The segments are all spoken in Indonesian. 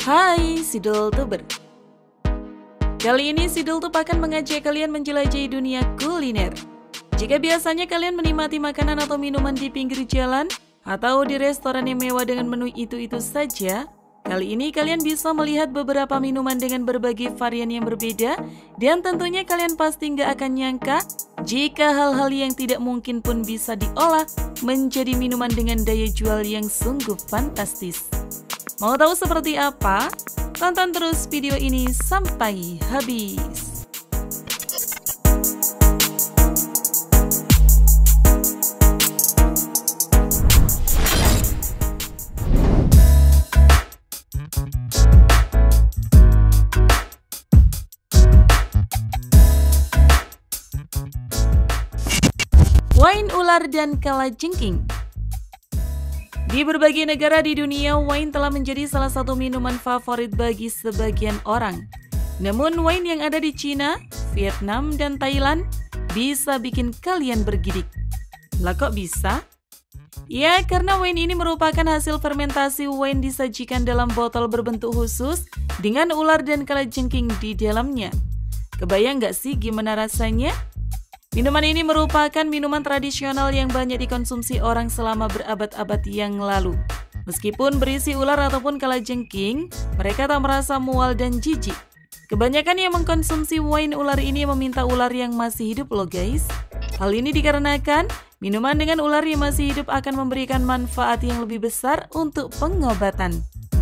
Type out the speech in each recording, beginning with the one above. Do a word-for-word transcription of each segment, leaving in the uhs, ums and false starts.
Hai Sidul Tuber. Kali ini Sidul Tub akan mengajak kalian menjelajahi dunia kuliner. Jika biasanya kalian menikmati makanan atau minuman di pinggir jalan atau di restoran yang mewah dengan menu itu-itu saja, kali ini kalian bisa melihat beberapa minuman dengan berbagai varian yang berbeda, dan tentunya kalian pasti nggak akan nyangka jika hal-hal yang tidak mungkin pun bisa diolah menjadi minuman dengan daya jual yang sungguh fantastis. Mau tahu seperti apa? Tonton terus video ini sampai habis. Wine ular dan kalajengking. Di berbagai negara di dunia, wine telah menjadi salah satu minuman favorit bagi sebagian orang. Namun wine yang ada di Cina, Vietnam, dan Thailand bisa bikin kalian bergidik. Lah kok bisa? Ya, karena wine ini merupakan hasil fermentasi wine disajikan dalam botol berbentuk khusus dengan ular dan kalajengking di dalamnya. Kebayang nggak sih gimana rasanya? Minuman ini merupakan minuman tradisional yang banyak dikonsumsi orang selama berabad-abad yang lalu. Meskipun berisi ular ataupun kalajengking, mereka tak merasa mual dan jijik. Kebanyakan yang mengkonsumsi wine ular ini meminta ular yang masih hidup loh guys. Hal ini dikarenakan minuman dengan ular yang masih hidup akan memberikan manfaat yang lebih besar untuk pengobatan.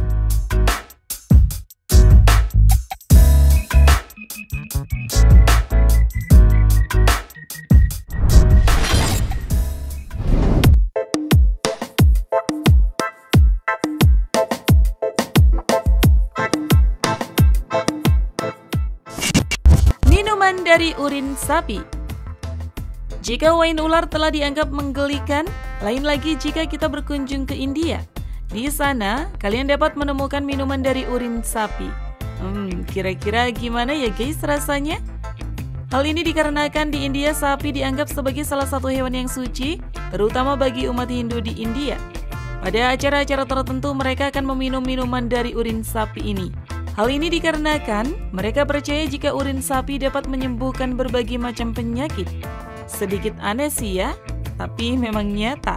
Minuman dari urin sapi. Jika wine ular telah dianggap menggelikan, lain lagi jika kita berkunjung ke India. Di sana, kalian dapat menemukan minuman dari urin sapi. Hmm, kira-kira gimana ya guys rasanya? Hal ini dikarenakan di India sapi dianggap sebagai salah satu hewan yang suci, terutama bagi umat Hindu di India. Pada acara-acara tertentu mereka akan meminum minuman dari urin sapi ini. Hal ini dikarenakan mereka percaya jika urin sapi dapat menyembuhkan berbagai macam penyakit. Sedikit aneh sih ya, tapi memang nyata.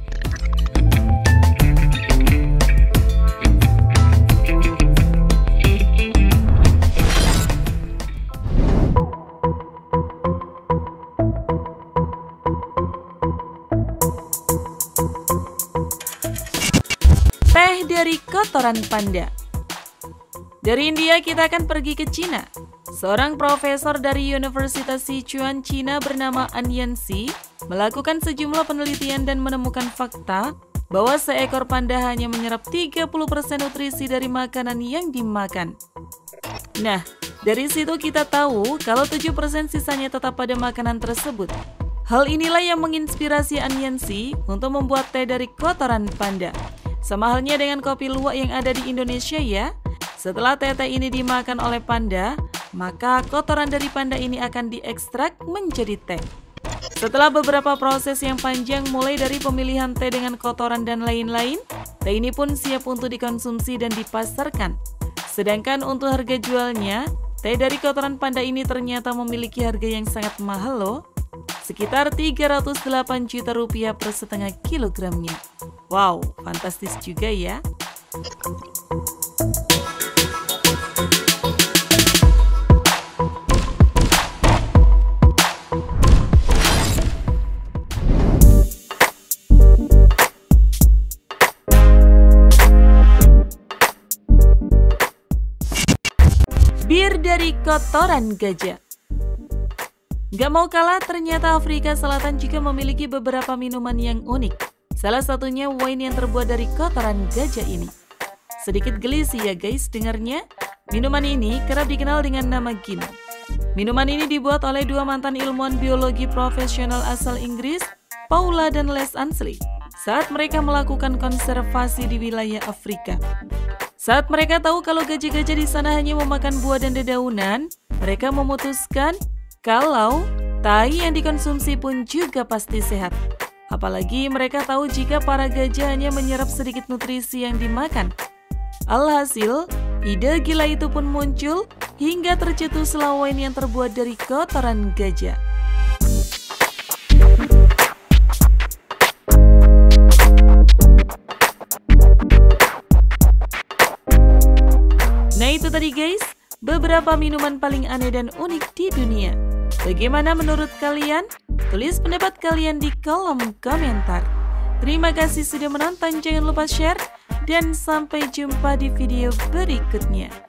Teh dari kotoran panda. Dari India kita akan pergi ke Cina. Seorang profesor dari Universitas Sichuan, Cina bernama An Yanxi melakukan sejumlah penelitian dan menemukan fakta bahwa seekor panda hanya menyerap tiga puluh persen nutrisi dari makanan yang dimakan. Nah, dari situ kita tahu kalau tujuh persen sisanya tetap pada makanan tersebut. Hal inilah yang menginspirasi An Yanxi untuk membuat teh dari kotoran panda. Sama halnya dengan kopi luwak yang ada di Indonesia ya. Setelah teh-teh ini dimakan oleh panda, maka kotoran dari panda ini akan diekstrak menjadi teh. Setelah beberapa proses yang panjang mulai dari pemilihan teh dengan kotoran dan lain-lain, teh ini pun siap untuk dikonsumsi dan dipasarkan. Sedangkan untuk harga jualnya, teh dari kotoran panda ini ternyata memiliki harga yang sangat mahal loh. Sekitar tiga ratus delapan juta rupiah per setengah kilogramnya. Wow, fantastis juga ya. Bir dari kotoran gajah. Gak mau kalah, ternyata Afrika Selatan juga memiliki beberapa minuman yang unik. Salah satunya wine yang terbuat dari kotoran gajah ini. Sedikit geli sih ya guys dengarnya. Minuman ini kerap dikenal dengan nama gin. Minuman ini dibuat oleh dua mantan ilmuwan biologi profesional asal Inggris, Paula dan Les Ansley, saat mereka melakukan konservasi di wilayah Afrika. Saat mereka tahu kalau gajah-gajah di sana hanya memakan buah dan dedaunan, mereka memutuskan kalau tai yang dikonsumsi pun juga pasti sehat. Apalagi mereka tahu jika para gajah hanya menyerap sedikit nutrisi yang dimakan. Alhasil, Ide gila itu pun muncul hingga tercetus selawin yang terbuat dari kotoran gajah. Nah itu tadi guys, beberapa minuman paling aneh dan unik di dunia. Bagaimana menurut kalian? Tulis pendapat kalian di kolom komentar. Terima kasih sudah menonton, jangan lupa share, dan sampai jumpa di video berikutnya.